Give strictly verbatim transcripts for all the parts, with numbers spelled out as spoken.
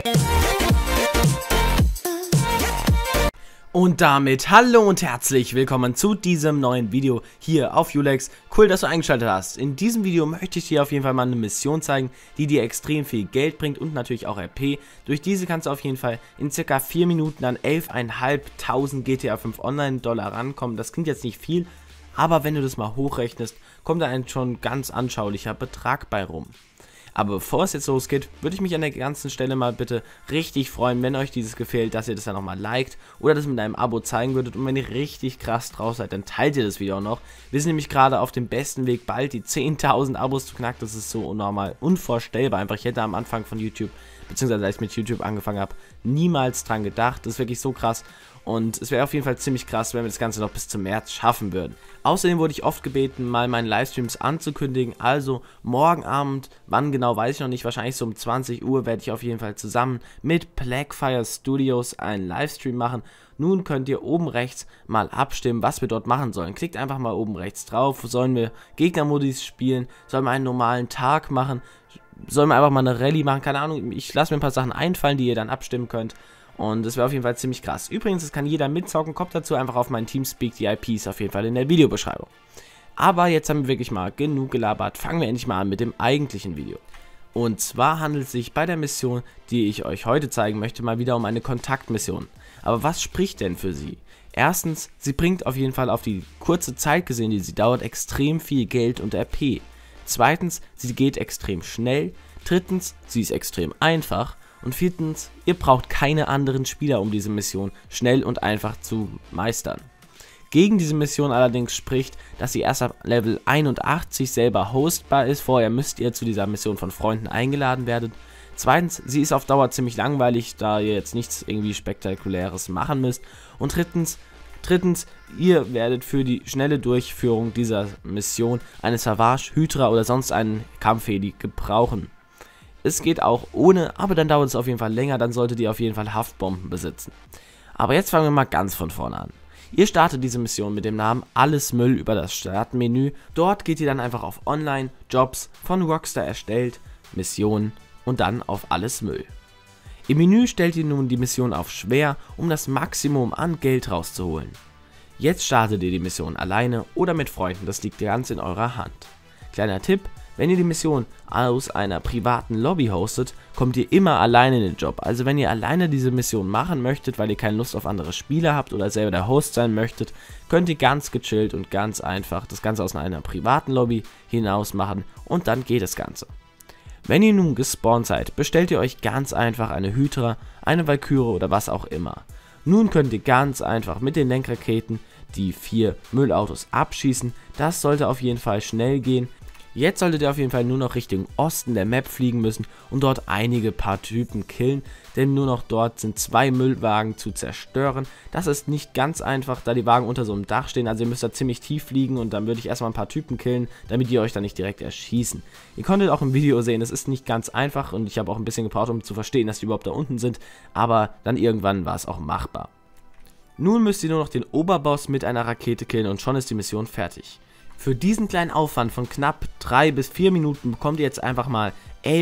Und damit hallo und herzlich willkommen zu diesem neuen Video hier auf Ulex. Cool, dass du eingeschaltet hast. In diesem Video möchte ich dir auf jeden Fall mal eine Mission zeigen, die dir extrem viel Geld bringt und natürlich auch R P. Durch diese kannst du auf jeden Fall in circa vier Minuten an elftausendfünfhundert G T A fünf Online Dollar rankommen. Das klingt jetzt nicht viel, aber wenn du das mal hochrechnest, kommt da ein schon ganz anschaulicher Betrag bei rum. Aber bevor es jetzt losgeht, würde ich mich an der ganzen Stelle mal bitte richtig freuen, wenn euch dieses gefällt, dass ihr das dann nochmal liked oder das mit einem Abo zeigen würdet. Und wenn ihr richtig krass drauf seid, dann teilt ihr das Video auch noch. Wir sind nämlich gerade auf dem besten Weg, bald die zehntausend Abos zu knacken. Das ist so unnormal, unvorstellbar einfach. Ich hätte am Anfang von YouTube, beziehungsweise als ich mit YouTube angefangen habe, niemals dran gedacht. Das ist wirklich so krass. Und es wäre auf jeden Fall ziemlich krass, wenn wir das Ganze noch bis zum März schaffen würden. Außerdem wurde ich oft gebeten, mal meine Livestreams anzukündigen. Also morgen Abend, wann genau weiß ich noch nicht, wahrscheinlich so um zwanzig Uhr werde ich auf jeden Fall zusammen mit Blackfire Studios einen Livestream machen. Nun könnt ihr oben rechts mal abstimmen, was wir dort machen sollen. Klickt einfach mal oben rechts drauf. Sollen wir Gegnermodis spielen? Sollen wir einen normalen Tag machen? Sollen wir einfach mal eine Rallye machen? Keine Ahnung, ich lasse mir ein paar Sachen einfallen, die ihr dann abstimmen könnt. Und das wäre auf jeden Fall ziemlich krass. Übrigens, es kann jeder mitzocken. Kommt dazu einfach auf meinen Teamspeak, die I Ps auf jeden Fall in der Videobeschreibung. Aber jetzt haben wir wirklich mal genug gelabert. Fangen wir endlich mal an mit dem eigentlichen Video. Und zwar handelt es sich bei der Mission, die ich euch heute zeigen möchte, mal wieder um eine Kontaktmission. Aber was spricht denn für sie? Erstens, sie bringt auf jeden Fall auf die kurze Zeit gesehen, die sie dauert, extrem viel Geld und R P. Zweitens, sie geht extrem schnell. Drittens, sie ist extrem einfach. Und viertens, ihr braucht keine anderen Spieler, um diese Mission schnell und einfach zu meistern. Gegen diese Mission allerdings spricht, dass sie erst ab Level einundachtzig selber hostbar ist. Vorher müsst ihr zu dieser Mission von Freunden eingeladen werden. Zweitens, sie ist auf Dauer ziemlich langweilig, da ihr jetzt nichts irgendwie Spektakuläres machen müsst. Und drittens, drittens, ihr werdet für die schnelle Durchführung dieser Mission eine Savage, Hydra oder sonst einen Kampfheli gebrauchen. Es geht auch ohne, aber dann dauert es auf jeden Fall länger, dann solltet ihr auf jeden Fall Haftbomben besitzen. Aber jetzt fangen wir mal ganz von vorne an. Ihr startet diese Mission mit dem Namen Alles Müll über das Startmenü. Dort geht ihr dann einfach auf Online, Jobs, von Rockstar erstellt, Missionen und dann auf Alles Müll. Im Menü stellt ihr nun die Mission auf Schwer, um das Maximum an Geld rauszuholen. Jetzt startet ihr die Mission alleine oder mit Freunden, das liegt ganz in eurer Hand. Kleiner Tipp: Wenn ihr die Mission aus einer privaten Lobby hostet, kommt ihr immer alleine in den Job. Also wenn ihr alleine diese Mission machen möchtet, weil ihr keine Lust auf andere Spieler habt oder selber der Host sein möchtet, könnt ihr ganz gechillt und ganz einfach das Ganze aus einer privaten Lobby hinaus machen und dann geht das Ganze. Wenn ihr nun gespawnt seid, bestellt ihr euch ganz einfach eine Hydra, eine Valkyrie oder was auch immer. Nun könnt ihr ganz einfach mit den Lenkraketen die vier Müllautos abschießen. Das sollte auf jeden Fall schnell gehen. Jetzt solltet ihr auf jeden Fall nur noch Richtung Osten der Map fliegen müssen und dort einige paar Typen killen, denn nur noch dort sind zwei Müllwagen zu zerstören. Das ist nicht ganz einfach, da die Wagen unter so einem Dach stehen, also ihr müsst da ziemlich tief fliegen und dann würde ich erstmal ein paar Typen killen, damit die euch dann nicht direkt erschießen. Ihr konntet auch im Video sehen, es ist nicht ganz einfach und ich habe auch ein bisschen gebraucht, um zu verstehen, dass die überhaupt da unten sind, aber dann irgendwann war es auch machbar. Nun müsst ihr nur noch den Oberboss mit einer Rakete killen und schon ist die Mission fertig. Für diesen kleinen Aufwand von knapp drei bis vier Minuten bekommt ihr jetzt einfach mal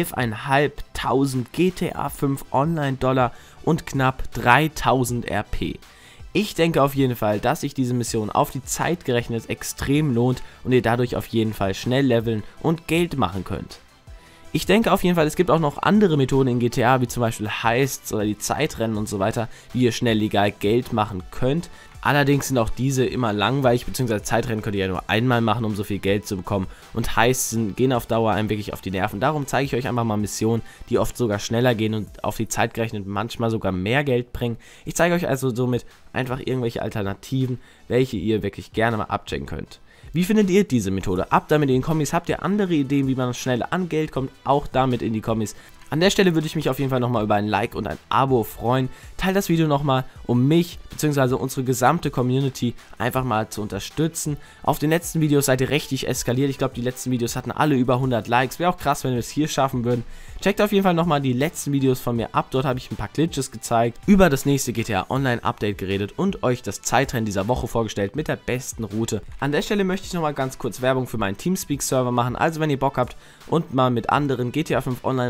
elftausendfünfhundert G T A fünf Online Dollar und knapp dreitausend R P. Ich denke auf jeden Fall, dass sich diese Mission auf die Zeit gerechnet extrem lohnt und ihr dadurch auf jeden Fall schnell leveln und Geld machen könnt. Ich denke auf jeden Fall, es gibt auch noch andere Methoden in G T A, wie zum Beispiel Heists oder die Zeitrennen und so weiter, wie ihr schnell legal Geld machen könnt. Allerdings sind auch diese immer langweilig, beziehungsweise Zeitrennen könnt ihr ja nur einmal machen, um so viel Geld zu bekommen. Und Heists gehen auf Dauer einem wirklich auf die Nerven. Darum zeige ich euch einfach mal Missionen, die oft sogar schneller gehen und auf die Zeit gerechnet manchmal sogar mehr Geld bringen. Ich zeige euch also somit einfach irgendwelche Alternativen, welche ihr wirklich gerne mal abchecken könnt. Wie findet ihr diese Methode? Ab damit in den Kommis. Habt ihr andere Ideen, wie man schnell an Geld kommt? Auch damit in die Kommis. An der Stelle würde ich mich auf jeden Fall nochmal über ein Like und ein Abo freuen. Teilt das Video nochmal, um mich bzw. unsere gesamte Community einfach mal zu unterstützen. Auf den letzten Videos seid ihr richtig eskaliert. Ich glaube, die letzten Videos hatten alle über hundert Likes. Wäre auch krass, wenn wir es hier schaffen würden. Checkt auf jeden Fall nochmal die letzten Videos von mir ab. Dort habe ich ein paar Glitches gezeigt, über das nächste G T A Online Update geredet und euch das Zeitrennen dieser Woche vorgestellt mit der besten Route. An der Stelle möchte ich nochmal ganz kurz Werbung für meinen Teamspeak Server machen. Also wenn ihr Bock habt und mal mit anderen G T A fünf Online auf dem P C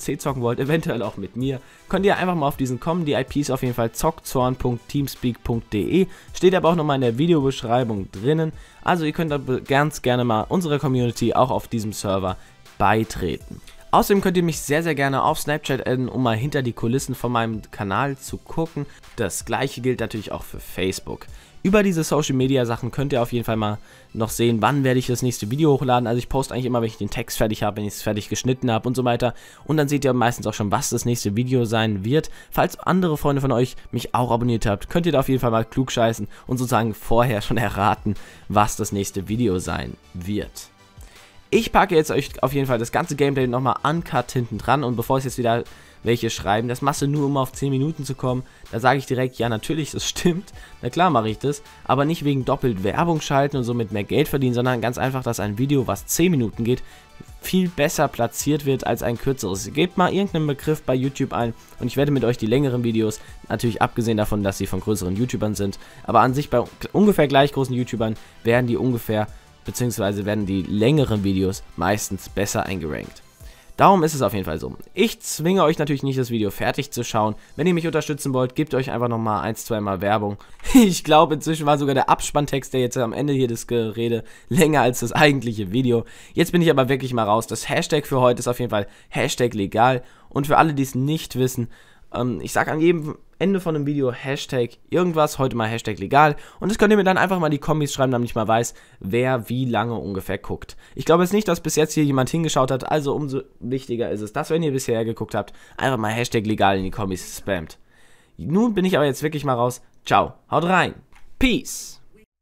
C zocken wollt, eventuell auch mit mir, könnt ihr einfach mal auf diesen kommen. Die I P ist auf jeden Fall zockzorn punkt teamspeak punkt de, steht aber auch nochmal in der Videobeschreibung drinnen. Also ihr könnt da ganz gerne mal unserer Community auch auf diesem Server beitreten. Außerdem könnt ihr mich sehr, sehr gerne auf Snapchat adden, um mal hinter die Kulissen von meinem Kanal zu gucken. Das gleiche gilt natürlich auch für Facebook. Über diese Social Media Sachen könnt ihr auf jeden Fall mal noch sehen, wann werde ich das nächste Video hochladen. Also ich poste eigentlich immer, wenn ich den Text fertig habe, wenn ich es fertig geschnitten habe und so weiter. Und dann seht ihr meistens auch schon, was das nächste Video sein wird. Falls andere Freunde von euch mich auch abonniert habt, könnt ihr da auf jeden Fall mal klug scheißen und sozusagen vorher schon erraten, was das nächste Video sein wird. Ich packe jetzt euch auf jeden Fall das ganze Gameplay nochmal uncut hinten dran, und bevor ich jetzt wieder welche schreiben, das machst du nur, um auf zehn Minuten zu kommen, da sage ich direkt, ja natürlich, das stimmt, na klar mache ich das, aber nicht wegen doppelt Werbung schalten und somit mehr Geld verdienen, sondern ganz einfach, dass ein Video, was zehn Minuten geht, viel besser platziert wird als ein kürzeres. Gebt mal irgendeinen Begriff bei YouTube ein und ich werde mit euch die längeren Videos, natürlich abgesehen davon, dass sie von größeren YouTubern sind, aber an sich bei ungefähr gleich großen YouTubern werden die ungefähr, beziehungsweise werden die längeren Videos meistens besser eingerankt. Darum ist es auf jeden Fall so. Ich zwinge euch natürlich nicht, das Video fertig zu schauen. Wenn ihr mich unterstützen wollt, gebt euch einfach nochmal ein, zwei Mal Werbung. Ich glaube, inzwischen war sogar der Abspanntext, der jetzt am Ende hier das Gerede, länger als das eigentliche Video. Jetzt bin ich aber wirklich mal raus. Das Hashtag für heute ist auf jeden Fall Hashtag legal. Und für alle, die es nicht wissen, ähm, ich sage an jedem Ende von einem Video Hashtag irgendwas, heute mal Hashtag legal, und das könnt ihr mir dann einfach mal in die Kommis schreiben, damit ich mal weiß, wer wie lange ungefähr guckt. Ich glaube jetzt nicht, dass bis jetzt hier jemand hingeschaut hat, also umso wichtiger ist es, dass, wenn ihr bisher geguckt habt, einfach mal Hashtag legal in die Kommis spammt. Nun bin ich aber jetzt wirklich mal raus. Ciao, haut rein, Peace!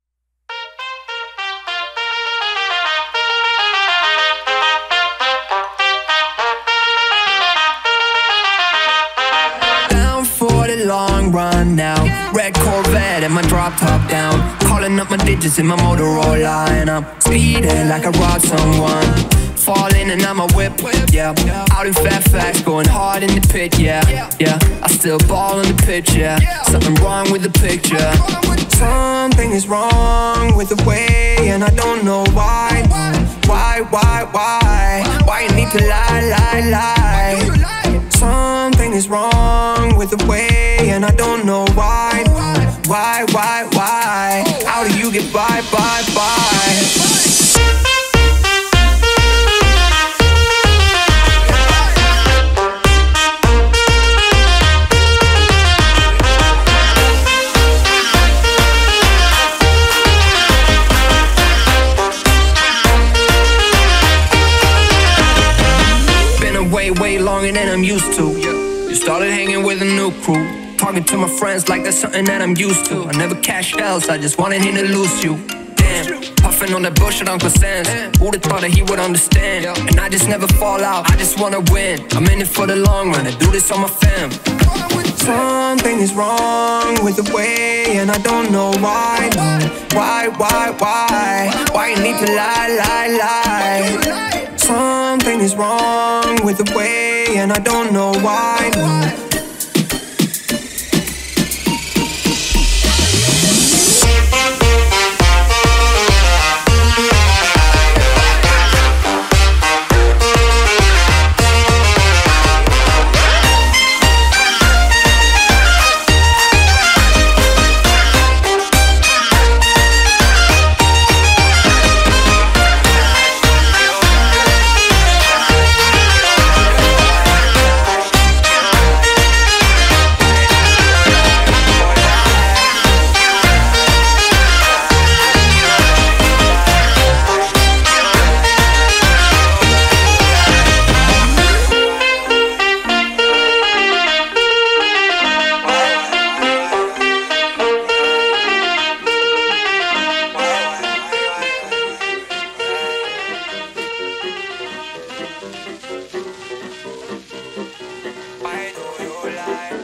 Long run now, red Corvette and my drop top down, calling up my digits in my Motorola, and I'm speeding like I robbed someone, falling and I'm a whip, yeah, out in fat fast, going hard in the pit, yeah, yeah, I still ball in the pitch, yeah, something wrong with the picture, something is wrong with the way, and I don't know why, why, why, why, why you need to lie, lie, lie, something is wrong with the way, and I don't know why, why, why, why, how do you get by, by, by? Way, way longer than I'm used to. You started hanging with a new crew, talking to my friends like that's something that I'm used to. I never cashed out, I just wanted him to lose you. Damn, puffing on that bullshit Uncle Sam's. Who'da thought that he would understand? And I just never fall out, I just wanna win. I'm in it for the long run, I do this on my fam. Something is wrong with the way, and I don't know why. Why, why, why? Why you need to lie, lie, lie? Something is wrong with the way, and I don't know why. Why do you lie?